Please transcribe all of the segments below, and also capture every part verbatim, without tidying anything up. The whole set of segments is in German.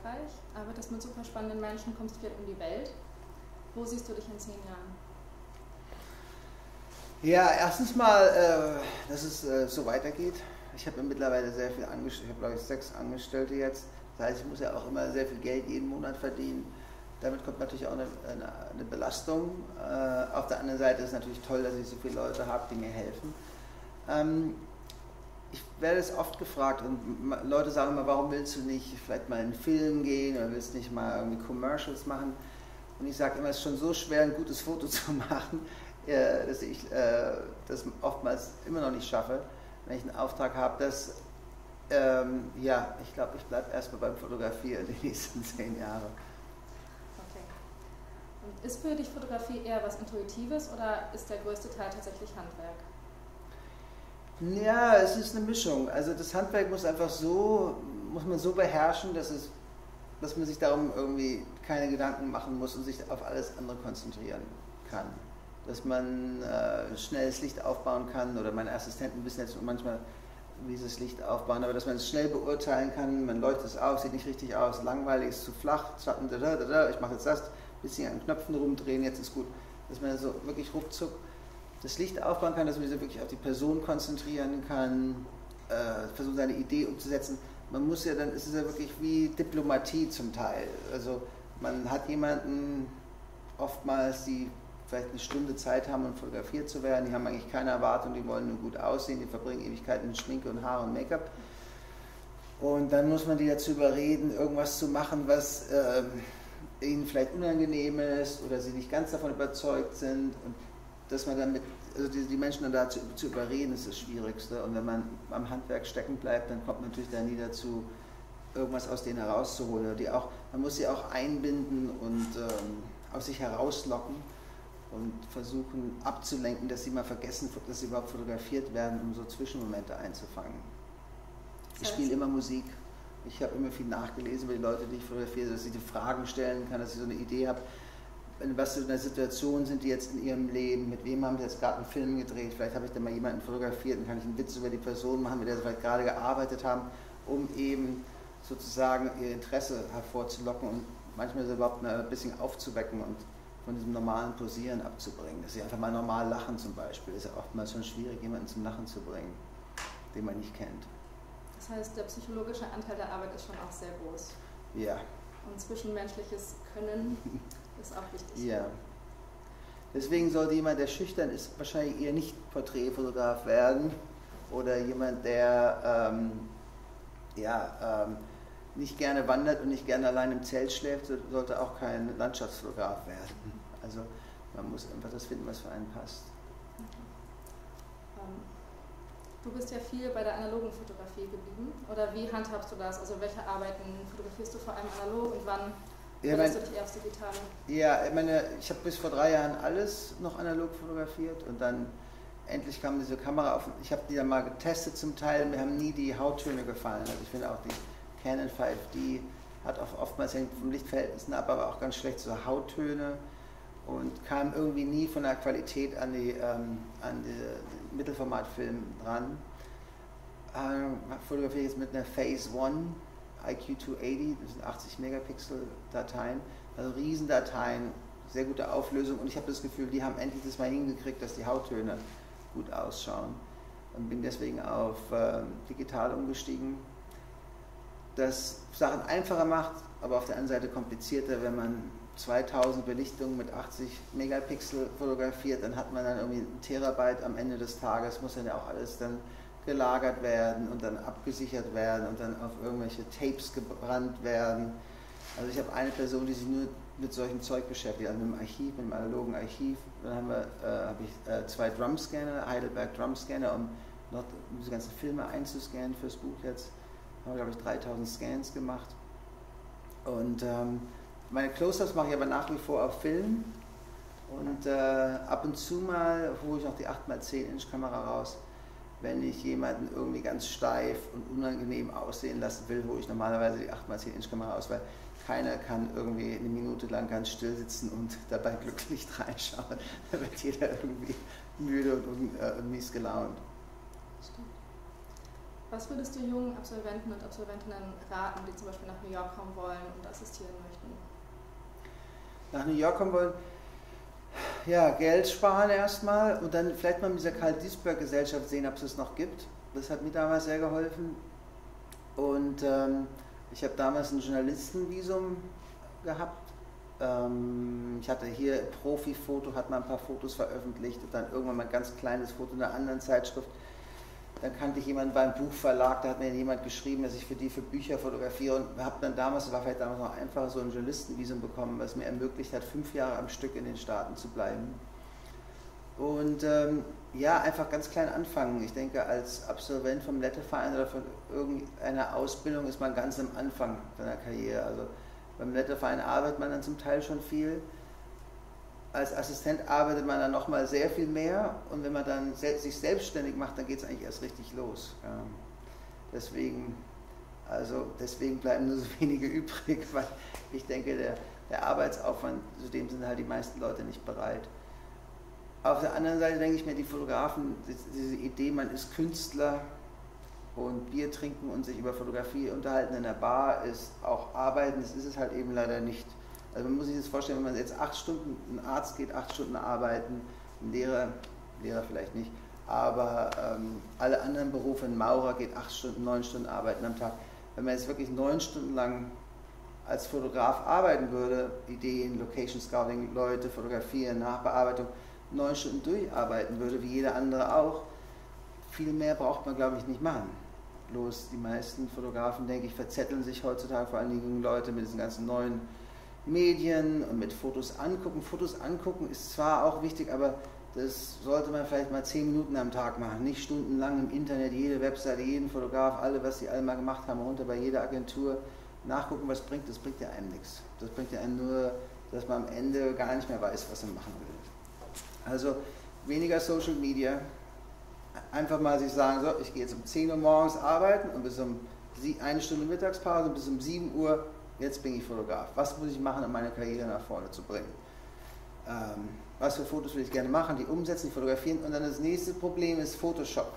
erfolgreich, arbeitest mit super spannenden Menschen, kommst viel um die Welt. Wo siehst du dich in zehn Jahren? Ja, erstens mal, äh, dass es äh, so weitergeht. Ich habe mittlerweile sehr viel Angestellte, ich habe glaube ich sechs Angestellte jetzt. Das heißt, ich muss ja auch immer sehr viel Geld jeden Monat verdienen. Damit kommt natürlich auch eine, eine, eine Belastung. Äh, auf der anderen Seite ist es natürlich toll, dass ich so viele Leute habe, die mir helfen. Ähm, ich werde es oft gefragt und Leute sagen immer, warum willst du nicht vielleicht mal in einen Film gehen oder willst nicht mal irgendwie Commercials machen? Und ich sage immer, es ist schon so schwer, ein gutes Foto zu machen, äh, dass ich äh, das oftmals immer noch nicht schaffe, wenn ich einen Auftrag habe, dass ähm, ja, ich glaube, ich bleibe erstmal beim Fotografieren die nächsten zehn Jahre. Okay. Und ist für dich Fotografie eher was Intuitives oder ist der größte Teil tatsächlich Handwerk? Ja, es ist eine Mischung. Also das Handwerk muss einfach so, muss man so beherrschen, dass, es, dass man sich darum irgendwie keine Gedanken machen muss und sich auf alles andere konzentrieren kann. Dass man äh, schnell das Licht aufbauen kann oder meine Assistenten wissen jetzt manchmal, wie sie das Licht aufbauen, aber dass man es schnell beurteilen kann, man leuchtet es auf, sieht nicht richtig aus, langweilig, ist zu flach, Schatten, da, da, da, ich mache jetzt das, ein bisschen an Knöpfen rumdrehen, jetzt ist gut. Dass man so wirklich ruckzuck das Licht aufbauen kann, dass man sich wirklich auf die Person konzentrieren kann, äh, versuchen seine Idee umzusetzen. Man muss ja, dann ist es ja wirklich wie Diplomatie zum Teil. Also man hat jemanden oftmals, die vielleicht eine Stunde Zeit haben, um fotografiert zu werden, die haben eigentlich keine Erwartung, die wollen nur gut aussehen, die verbringen Ewigkeiten mit Schminke und Haare und Make-up. Und dann muss man die dazu überreden, irgendwas zu machen, was äh, ihnen vielleicht unangenehm ist oder sie nicht ganz davon überzeugt sind. Und dass man dann mit, also die, die Menschen dann dazu zu überreden, ist das Schwierigste. Und wenn man am Handwerk stecken bleibt, dann kommt man natürlich da nie dazu, irgendwas aus denen herauszuholen. Die auch, man muss sie auch einbinden und ähm, aus sich herauslocken und versuchen abzulenken, dass sie mal vergessen, dass sie überhaupt fotografiert werden, um so Zwischenmomente einzufangen. Ich spiele immer Musik. Ich habe immer viel nachgelesen über die Leute, die ich fotografiere, dass ich die Fragen stellen kann, dass ich so eine Idee habe, in was für einer Situation sind die jetzt in ihrem Leben, mit wem haben sie jetzt gerade einen Film gedreht, vielleicht habe ich dann mal jemanden fotografiert und kann ich einen Witz über die Person machen, mit der sie vielleicht gerade gearbeitet haben, um eben sozusagen ihr Interesse hervorzulocken und manchmal so überhaupt ein bisschen aufzuwecken und von diesem normalen Posieren abzubringen. Dass sie einfach mal normal lachen zum Beispiel. Ist ja oftmals schon schwierig, jemanden zum Lachen zu bringen, den man nicht kennt. Das heißt, der psychologische Anteil der Arbeit ist schon auch sehr groß. Ja. Und zwischenmenschliches Können ist auch wichtig. Ja. Deswegen sollte jemand, der schüchtern ist, wahrscheinlich eher nicht Porträtfotograf werden oder jemand, der ähm, ja, ähm, nicht gerne wandert und nicht gerne allein im Zelt schläft, sollte auch kein Landschaftsfotograf werden. Also man muss einfach das finden, was für einen passt. Okay. Ähm, du bist ja viel bei der analogen Fotografie geblieben. Oder wie handhabst du das? Also welche Arbeiten fotografierst du vor allem analog und wann ja, verlässt du dich eher aufs Digitale? Ja, ich meine, ich habe bis vor drei Jahren alles noch analog fotografiert und dann endlich kam diese Kamera auf. Ich habe die dann mal getestet zum Teil, mir haben nie die Hauttöne gefallen. Also ich finde auch die Canon fünf D hat oft, oftmals hängt vom Lichtverhältnissen ab, aber auch ganz schlecht so Hauttöne und kam irgendwie nie von der Qualität an die, ähm, an die, die Mittelformatfilm dran. Ähm, fotografiere jetzt mit einer Phase One I Q zweihundertachtzig, das sind achtzig Megapixel Dateien, also Riesendateien, sehr gute Auflösung und ich habe das Gefühl, die haben endlich das mal hingekriegt, dass die Hauttöne gut ausschauen und bin deswegen auf äh, digital umgestiegen. Das Sachen einfacher macht, aber auf der anderen Seite komplizierter, wenn man zweitausend Belichtungen mit achtzig Megapixel fotografiert, dann hat man dann irgendwie ein Terabyte am Ende des Tages, muss dann ja auch alles dann gelagert werden und dann abgesichert werden und dann auf irgendwelche Tapes gebrannt werden. Also ich habe eine Person, die sich nur mit solchem Zeug beschäftigt, also mit dem Archiv, mit dem analogen Archiv. Dann haben wir, äh, habe ich äh, zwei Drumscanner, Heidelberg Drumscanner, um noch diese ganzen Filme einzuscannen fürs Buch jetzt. Haben wir, glaube ich, dreitausend Scans gemacht. Und ähm, meine Close-Ups mache ich aber nach wie vor auf Film. Und äh, ab und zu mal hole ich noch die acht mal zehn Inch Kamera raus. Wenn ich jemanden irgendwie ganz steif und unangenehm aussehen lassen will, hole ich normalerweise die acht mal zehn Inch Kamera aus, weil keiner kann irgendwie eine Minute lang ganz still sitzen und dabei glücklich reinschauen. Da wird jeder irgendwie müde und, und, äh, und mies gelaunt. Stimmt. Was würdest du jungen Absolventen und Absolventinnen raten, die zum Beispiel nach New York kommen wollen und assistieren möchten? Nach New York kommen wollen? Ja, Geld sparen erstmal und dann vielleicht mal mit dieser Karl-Duisberg-Gesellschaft sehen, ob es es noch gibt. Das hat mir damals sehr geholfen. Und ähm, ich habe damals ein Journalistenvisum gehabt. Ähm, ich hatte hier Profi-Foto, hat mal ein paar Fotos veröffentlicht und dann irgendwann mal ein ganz kleines Foto in einer anderen Zeitschrift. Dann kannte ich jemanden beim Buchverlag, da hat mir jemand geschrieben, dass ich für die für Bücher fotografiere und habe dann damals, das war vielleicht damals noch einfacher, so ein Journalistenvisum bekommen, was mir ermöglicht hat, fünf Jahre am Stück in den Staaten zu bleiben. Und ähm, ja, einfach ganz klein anfangen. Ich denke, als Absolvent vom Letterverein oder von irgendeiner Ausbildung ist man ganz am Anfang seiner Karriere. Also beim Letterverein arbeitet man dann zum Teil schon viel. Als Assistent arbeitet man dann nochmal sehr viel mehr und wenn man dann sich selbstständig macht, dann geht es eigentlich erst richtig los. Ja. Deswegen, also deswegen bleiben nur so wenige übrig, weil ich denke, der, der Arbeitsaufwand, zu dem sind halt die meisten Leute nicht bereit. Auf der anderen Seite denke ich mir, die Fotografen, diese Idee, man ist Künstler und Bier trinken und sich über Fotografie unterhalten in der Bar, ist auch Arbeiten, das ist es halt eben leider nicht. Also man muss sich das vorstellen, wenn man jetzt acht Stunden, ein Arzt geht acht Stunden arbeiten, ein Lehrer, Lehrer vielleicht nicht, aber ähm, alle anderen Berufe, ein Maurer geht acht Stunden, neun Stunden arbeiten am Tag. Wenn man jetzt wirklich neun Stunden lang als Fotograf arbeiten würde, Ideen, Location Scouting, Leute fotografieren, Nachbearbeitung, neun Stunden durcharbeiten würde, wie jeder andere auch, viel mehr braucht man, glaube ich, nicht machen. Bloß die meisten Fotografen, denke ich, verzetteln sich heutzutage, vor allen Dingen Leute mit diesen ganzen neuen Medien und mit Fotos angucken. Fotos angucken ist zwar auch wichtig, aber das sollte man vielleicht mal zehn Minuten am Tag machen, nicht stundenlang im Internet, jede Webseite, jeden Fotograf, alle, was sie alle mal gemacht haben, runter bei jeder Agentur nachgucken, was bringt, das bringt ja einem nichts. Das bringt ja einem nur, dass man am Ende gar nicht mehr weiß, was man machen will. Also weniger Social Media, einfach mal sich sagen, so, ich gehe jetzt um zehn Uhr morgens arbeiten und bis um eine Stunde Mittagspause, bis um sieben Uhr, jetzt bin ich Fotograf. Was muss ich machen, um meine Karriere nach vorne zu bringen? Ähm, was für Fotos will ich gerne machen, die umsetzen, die fotografieren. Und dann das nächste Problem ist Photoshop.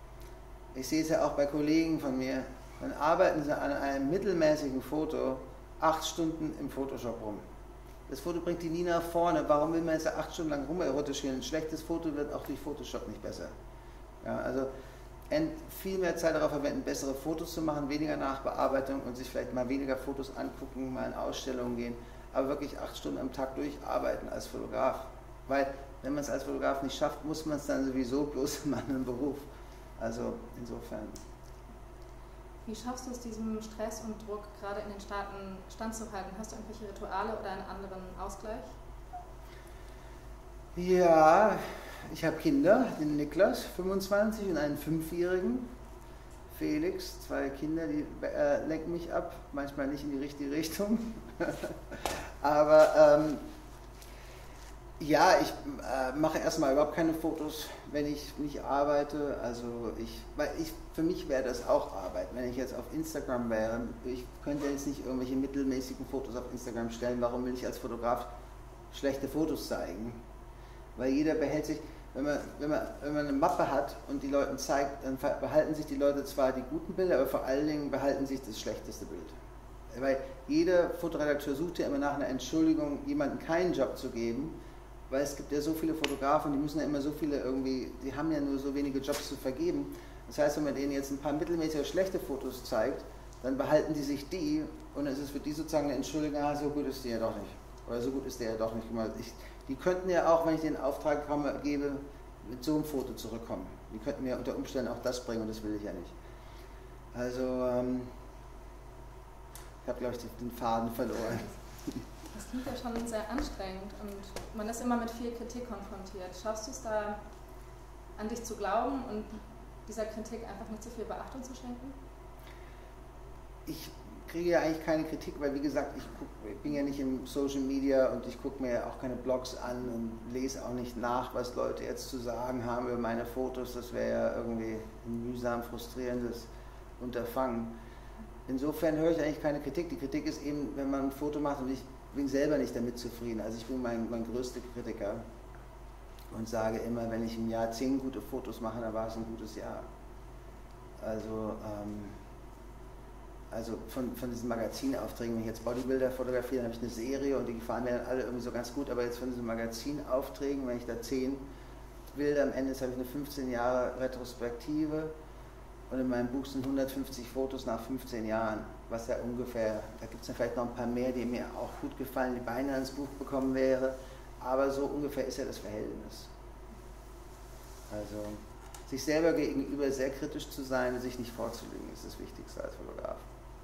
Ich sehe es ja auch bei Kollegen von mir, dann arbeiten sie an einem mittelmäßigen Foto acht Stunden im Photoshop rum. Das Foto bringt die nie nach vorne. Warum will man jetzt acht Stunden lang rumerotieren? Ein schlechtes Foto wird auch durch Photoshop nicht besser. Ja, also viel mehr Zeit darauf verwenden, bessere Fotos zu machen, weniger Nachbearbeitung und sich vielleicht mal weniger Fotos angucken, mal in Ausstellungen gehen, aber wirklich acht Stunden am Tag durcharbeiten als Fotograf. Weil, wenn man es als Fotograf nicht schafft, muss man es dann sowieso bloß in einem Beruf. Also insofern. Wie schaffst du es, diesem Stress und Druck gerade in den Staaten standzuhalten? Hast du irgendwelche Rituale oder einen anderen Ausgleich? Ja, ich habe Kinder, den Niklas, fünfundzwanzig, und einen Fünfjährigen, Felix, zwei Kinder, die äh, lenken mich ab, manchmal nicht in die richtige Richtung. Aber ähm, ja, ich äh, mache erstmal überhaupt keine Fotos, wenn ich nicht arbeite. Also ich, weil ich, für mich wäre das auch Arbeit. Wenn ich jetzt auf Instagram wäre, ich könnte jetzt nicht irgendwelche mittelmäßigen Fotos auf Instagram stellen. Warum will ich als Fotograf schlechte Fotos zeigen? Weil jeder behält sich, wenn man, wenn man, wenn man eine Mappe hat und die Leuten zeigt, dann behalten sich die Leute zwar die guten Bilder, aber vor allen Dingen behalten sich das schlechteste Bild. Weil jeder Fotoredakteur sucht ja immer nach einer Entschuldigung, jemandem keinen Job zu geben, weil es gibt ja so viele Fotografen, die müssen ja immer so viele irgendwie, die haben ja nur so wenige Jobs zu vergeben. Das heißt, wenn man denen jetzt ein paar mittelmäßige schlechte Fotos zeigt, dann behalten die sich die und dann ist es für die sozusagen eine Entschuldigung, ah, so gut ist der ja doch nicht. Oder so gut ist der ja doch nicht. Ich, die könnten ja auch, wenn ich den Auftrag komme, gebe, mit so einem Foto zurückkommen. Die könnten mir unter Umständen auch das bringen und das will ich ja nicht. Also, ähm, ich habe, glaube ich, den Faden verloren. Das klingt ja schon sehr anstrengend und man ist immer mit viel Kritik konfrontiert. Schaffst du es da, an dich zu glauben und dieser Kritik einfach nicht so viel Beachtung zu schenken? Ich kriege ja eigentlich keine Kritik, weil wie gesagt, ich, guck, ich bin ja nicht im Social Media und ich gucke mir auch keine Blogs an und lese auch nicht nach, was Leute jetzt zu sagen haben über meine Fotos. Das wäre ja irgendwie ein mühsam frustrierendes Unterfangen. Insofern höre ich eigentlich keine Kritik. Die Kritik ist eben, wenn man ein Foto macht und ich bin selber nicht damit zufrieden. Also ich bin mein, mein größter Kritiker und sage immer, wenn ich im Jahr zehn gute Fotos mache, dann war es ein gutes Jahr. Also, ähm, also von, von diesen Magazinaufträgen, wenn ich jetzt Bodybuilder fotografiere, dann habe ich eine Serie und die gefallen mir dann alle irgendwie so ganz gut, aber jetzt von diesen Magazinaufträgen, wenn ich da zehn Bilder am Ende, habe ich eine fünfzehn Jahre Retrospektive und in meinem Buch sind hundertfünfzig Fotos nach fünfzehn Jahren, was ja ungefähr, da gibt es ja vielleicht noch ein paar mehr, die mir auch gut gefallen, die beinahe ins Buch bekommen wäre, aber so ungefähr ist ja das Verhältnis. Also sich selber gegenüber sehr kritisch zu sein und sich nicht vorzulegen, ist das Wichtigste als Fotograf.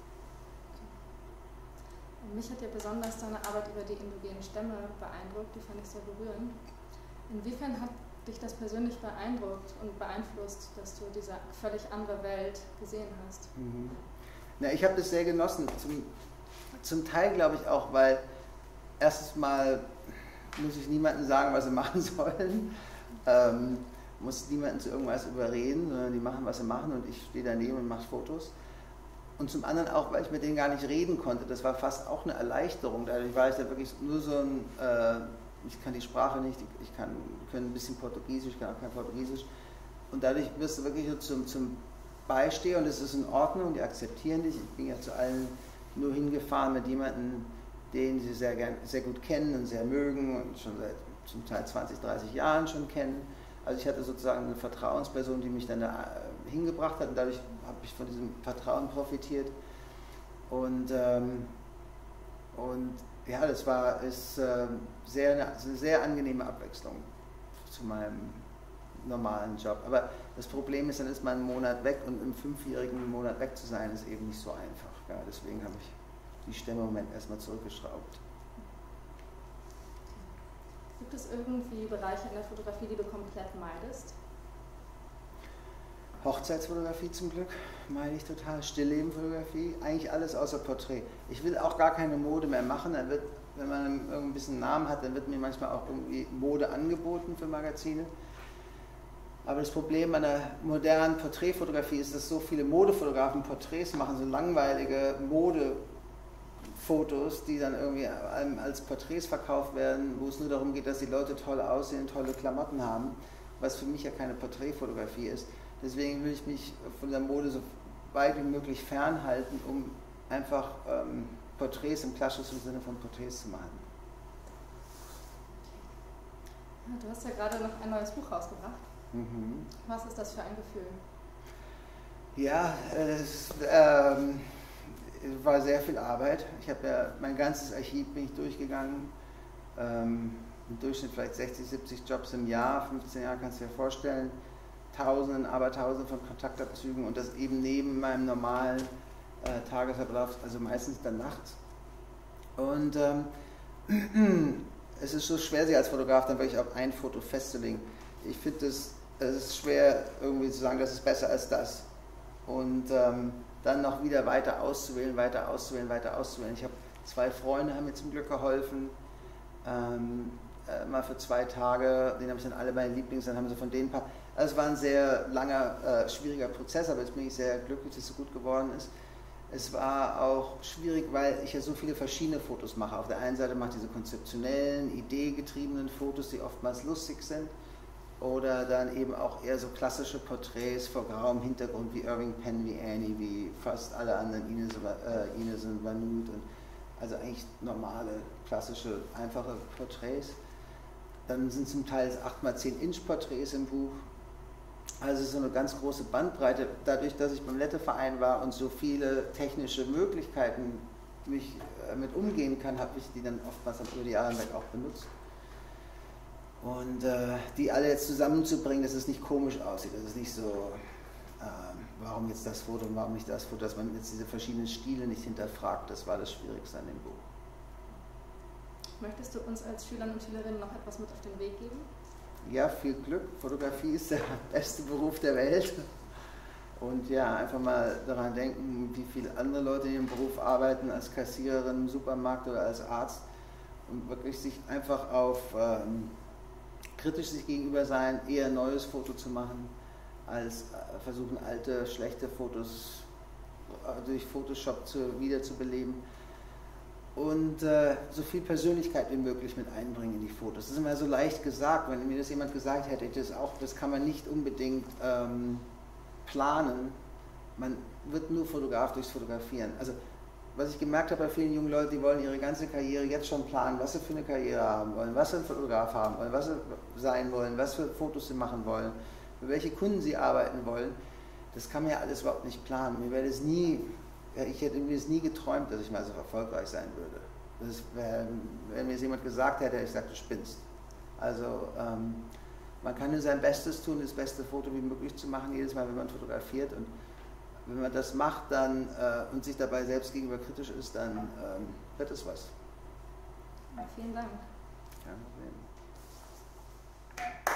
Und mich hat ja besonders deine Arbeit über die indogenen Stämme beeindruckt, die fand ich sehr berührend. Inwiefern hat dich das persönlich beeindruckt und beeinflusst, dass du diese völlig andere Welt gesehen hast? Mhm. Na, ich habe das sehr genossen, zum, zum Teil glaube ich auch, weil erstens mal muss ich niemandem sagen, was sie machen sollen. Ähm, muss niemanden zu irgendwas überreden, sondern die machen, was sie machen und ich stehe daneben und mache Fotos. Und zum anderen auch, weil ich mit denen gar nicht reden konnte, das war fast auch eine Erleichterung. Dadurch war ich da wirklich nur so ein, äh, ich kann die Sprache nicht, ich kann, kann ein bisschen Portugiesisch, ich kann auch kein Portugiesisch. Und dadurch wirst du wirklich so zum, zum Beisteher und es ist in Ordnung, die akzeptieren dich. Ich bin ja zu allen nur hingefahren mit jemandem, den sie sehr, gern, sehr gut kennen und sehr mögen und schon seit zum Teil zwanzig, dreißig Jahren schon kennen. Also ich hatte sozusagen eine Vertrauensperson, die mich dann da hingebracht hat und dadurch habe ich von diesem Vertrauen profitiert. Und, ähm, und ja, das war ist, äh, sehr, eine sehr angenehme Abwechslung zu meinem normalen Job. Aber das Problem ist, dann ist man einen Monat weg und im fünfjährigen Monat weg zu sein, ist eben nicht so einfach. Ja, deswegen habe ich die Stämme im Moment erstmal zurückgeschraubt. Gibt es irgendwie Bereiche in der Fotografie, die du komplett meidest? Hochzeitsfotografie zum Glück meine ich total. Stilllebenfotografie, eigentlich alles außer Porträt. Ich will auch gar keine Mode mehr machen. Dann wird, wenn man ein bisschen Namen hat, dann wird mir manchmal auch irgendwie Mode angeboten für Magazine. Aber das Problem an der modernen Porträtfotografie ist, dass so viele Modefotografen Porträts machen, so langweilige Modefotos, die dann irgendwie als Porträts verkauft werden, wo es nur darum geht, dass die Leute toll aussehen, tolle Klamotten haben, was für mich ja keine Porträtfotografie ist. Deswegen will ich mich von der Mode so weit wie möglich fernhalten, um einfach ähm, Porträts im klassischen Sinne von Porträts zu machen. Ja, du hast ja gerade noch ein neues Buch rausgebracht. Mhm. Was ist das für ein Gefühl? Ja, es ähm, war sehr viel Arbeit. Ich habe ja mein ganzes Archiv bin ich durchgegangen. Ähm, Im Durchschnitt vielleicht sechzig, siebzig Jobs im Jahr, fünfzehn Jahre kannst du dir vorstellen. Tausenden, aber Tausenden von Kontaktabzügen und das eben neben meinem normalen äh, Tagesablauf, also meistens dann nachts. Und ähm, es ist so schwer, sich als Fotograf dann wirklich auf ein Foto festzulegen. Ich finde, es ist schwer, irgendwie zu sagen, das ist besser als das. Und ähm, dann noch wieder weiter auszuwählen, weiter auszuwählen, weiter auszuwählen. Ich habe zwei Freunde, haben mir zum Glück geholfen. Ähm, äh, mal für zwei Tage, den habe ich dann alle meine Lieblings, dann haben sie von denen ein paar. Also es war ein sehr langer, äh, schwieriger Prozess, aber jetzt bin ich sehr glücklich, dass es so gut geworden ist. Es war auch schwierig, weil ich ja so viele verschiedene Fotos mache. Auf der einen Seite mache ich diese konzeptionellen, ideegetriebenen Fotos, die oftmals lustig sind. Oder dann eben auch eher so klassische Porträts vor grauem Hintergrund wie Irving Penn, wie Annie, wie fast alle anderen, Ines, äh, Ines und Vanut. Und also eigentlich normale, klassische, einfache Porträts. Dann sind zum Teil acht mal zehn Inch Porträts im Buch. Also so eine ganz große Bandbreite. Dadurch, dass ich beim Letteverein war und so viele technische Möglichkeiten mich äh, mit umgehen kann, habe ich die dann oftmals über die Jahre hinweg auch benutzt. Und äh, die alle jetzt zusammenzubringen, dass es nicht komisch aussieht, dass es nicht so, äh, warum jetzt das Foto und warum nicht das Foto, dass man jetzt diese verschiedenen Stile nicht hinterfragt, das war das Schwierigste an dem Buch. Möchtest du uns als Schülern und Schülerinnen noch etwas mit auf den Weg geben? Ja, viel Glück. Fotografie ist der beste Beruf der Welt. Und ja, einfach mal daran denken, wie viele andere Leute in ihrem Beruf arbeiten, als Kassiererin im Supermarkt oder als Arzt. Und wirklich sich einfach auf ähm, kritisch sich gegenüber sein, eher ein neues Foto zu machen, als äh, versuchen, alte, schlechte Fotos äh, durch Photoshop zu, wiederzubeleben. Und äh, so viel Persönlichkeit wie möglich mit einbringen in die Fotos. Das ist immer so leicht gesagt, wenn mir das jemand gesagt hätte, das, auch, das kann man nicht unbedingt ähm, planen, man wird nur Fotograf durchs Fotografieren. Also was ich gemerkt habe bei vielen jungen Leuten, die wollen ihre ganze Karriere jetzt schon planen, was sie für eine Karriere haben wollen, was sie einen Fotograf haben wollen, was sie sein wollen, was für Fotos sie machen wollen, für welche Kunden sie arbeiten wollen. Das kann man ja alles überhaupt nicht planen. Mir wäre es nie, ich hätte mir das nie geträumt, dass ich mal so erfolgreich sein würde. Das ist, wenn mir jemand gesagt hätte, hätte ich gesagt, du spinnst. Also ähm, man kann nur sein Bestes tun, das beste Foto wie möglich zu machen, jedes Mal, wenn man fotografiert. Und wenn man das macht dann, äh, und sich dabei selbst gegenüber kritisch ist, dann ähm, wird es was. Ja, vielen Dank. Kein Problem.